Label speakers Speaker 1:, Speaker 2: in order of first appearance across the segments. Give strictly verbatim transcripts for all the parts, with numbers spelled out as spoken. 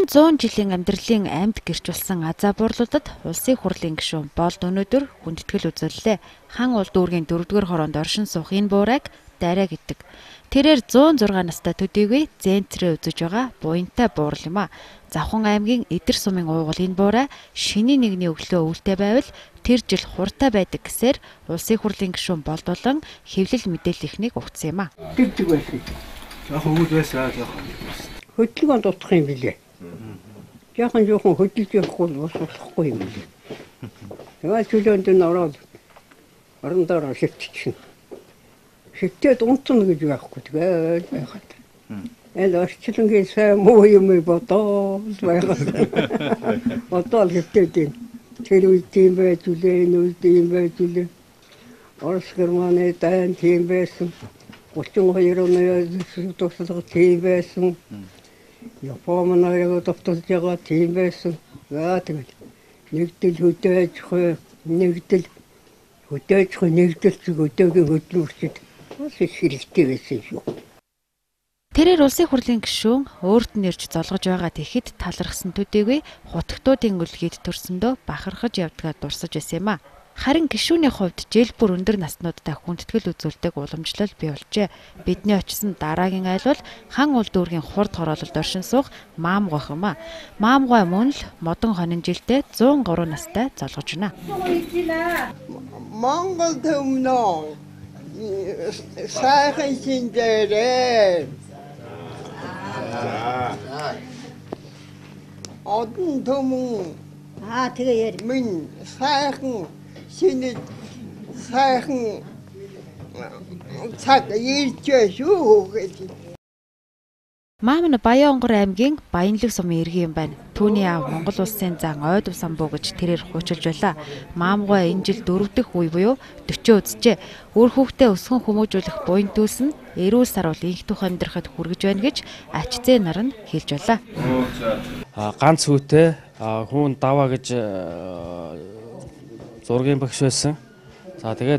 Speaker 1: Харин зуун жилийн амьдралын амьд гэрч болсон Азаа буурлуудад улсын хурлын гишүүн Болд өнөөдөр хүндэтгэл үзүүллээ. Хан улд дүүргийн дөрөвдүгээр хороонд оршин суух энэ буурайг дарай гэдэг. Тэрээр зуун зургаан настай төдийгүй зэнцрээ үзэж байгаа буянтай буурал юм а. Завхан аймгийн Идэр сумын уугуул энэ буурай шинийн нэгний өглөө өвөлтэй байвал тэр жил хуртай байдаг гэсээр улсын хурлын гишүүн Болд болон хэвлэл мэдээллийнхнийг өгсөн юм а.
Speaker 2: Тэгдэг байсан.
Speaker 3: Яг хөвгөл байсаа яг
Speaker 2: хөдөлгөөнд утгах юм билээ. Яхан жоохон хөдөлж явахгүй бас болохгүй юм билээ. Тэгээд чөлөөнд нь ороод орон дээр шивтчихсэн. Шивтээд унтна гэж байхгүй тэгээд байхад. Эл орчлонгийн сайн муу юм бодоод байхад. Бодоод шивтээд тэр үе тийм байж үлээ, энэ үе тийм байж үлээ. Орос Германы дан тийм байсан. гурван хоёр оны тусалга тийм байсан. Япон нарыг товтолж байгаа тийм байсан. Яа тэгэл нэгдэл хөдөөж хөө нэгдэл хөдөөж хөө нэгдэл зүг өдөөгийн хөдөлмөрчд бас их хэрэгтэй байсан шүү.
Speaker 1: Тэрээр улсын хурлын гишүүн өөрт нь ирж золгож байгаа тэгэхэд талархсан төдийгүй хутагтуудын үлгийд төрсөндөө бахархаж явдгаа дурсаж байсан юм а. Харин гишүүний хувьд жил бүр өндөр наснуудтай хүндэтгэл үзүүлдэг уламжлал бий болжээ. Бидний очсон дараагийн айлбал хан улд дүүргийн хурд хороололд оршин суух Маамгой юм а. Маамгой мөн л модон хонин жилдээ зуун гурав настай золгож байна.
Speaker 4: Монгол төмнөө сайхан шинжээрээ. Одон төмөн
Speaker 2: Аа тэгээ яар.
Speaker 4: Min сайхан шинэ сайхан цаг ирчээ шүү гэж.
Speaker 1: Маам нь Баянгор аймгийн Баянлаг сумын иргэн юм байна. Түүний аав Монгол улсын зан ойд самбуу гэж тэрээр хуучилж байлаа. Маамгой энэ жил дөрөв дэх үе буюу дөрвөн үзжээ. Өөр хүүхдээ өсгөн хүмүүжүүлэх буян дүүс нь эрүүл саруул инх тух амьдрахад хүргэж байна гэж ач зээ нар нь хэлж байлаа.
Speaker 5: Ганц хүүтэй хүн даваа гэж зургийн багш байсан. За тэгээд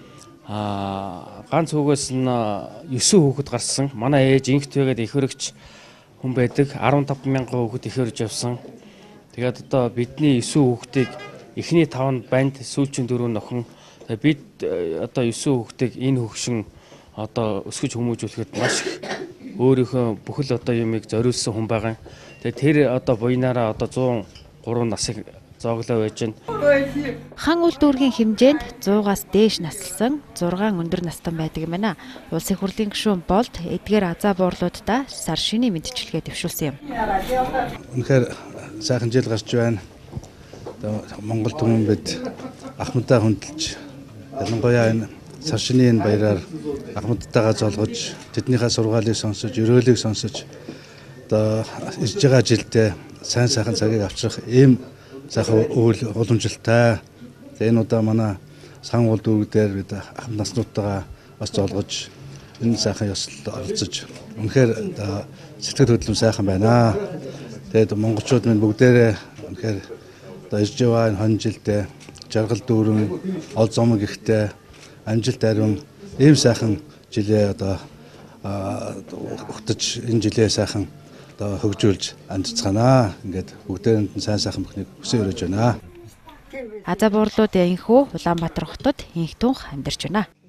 Speaker 5: ганц хүүгээс нь девять хүүхэд гарсан. Манай ээж инхт байгаад их хөрөгч хүн байдаг. арван таван мянган хүүхэд их хөрж явсан. Тэгээд одоо бидний девять хүүхдийг эхний таванд банд сүүлчийн дөрөв нөхөн. Тэгээд бид одоо девять хүүхдийг энэ хөгшин одоо өсгөж хүмүүжүүлэхэд маш өөрийнхөө бүхэл одоо юмыг зориулсан хүн байгаа. Тэгээд тэр одоо буянаараа одоо зуун гурав насыг зооглоо байж байна.
Speaker 1: Хан улд дүүргийн хэмжээнд зуугаас дээш наслсан зургаан өндөр настан байдаг юм байна. Улсын хурлын гишүүн Болд эдгээр Азаа буурлуудаа сар шинийн мэдчилгээ дэвшүүлсэн юм.
Speaker 3: Үнэхээр сайхан жил гарч байна. Монгол түмэн бид ахмадаа хүндэлж ялангуяа энэ сар шинийн баяраар ахмадтайгаа золгож тэднийхээ сургаалыг сонсож, өрөөлийг сонсож одоо ирж байгаа жилдээ сайн сайхан цагийг авчрах ийм сайхан үйл уламжлалтай. Энэ удаа манай сан улд дүүргээр бид ахмад наснуудтайгаа бас золгож энэ сайхан ёслолд оролцож үнэхээр сэтгэл хөдлөм сайхан байна. Тэгээд монголчууд минь бүгдээрээ үнэхээр одоо ирж байгаа энэ хон жилдээ жаргал дүүрэн ол зомог ихтэй амжилт ариун ийм сайхан жилээ одоо өгтөж энэ жилээ сайхан одоо хөгжүүлж амжицгаанаа. Ингээд бүгдээрэнд нь сайн сайхан бүхнийг хүсэн өрөөж байна.
Speaker 1: Азаа буурлуудын инхүү Улаанбаатар хотод инх тунх амьдарч байна.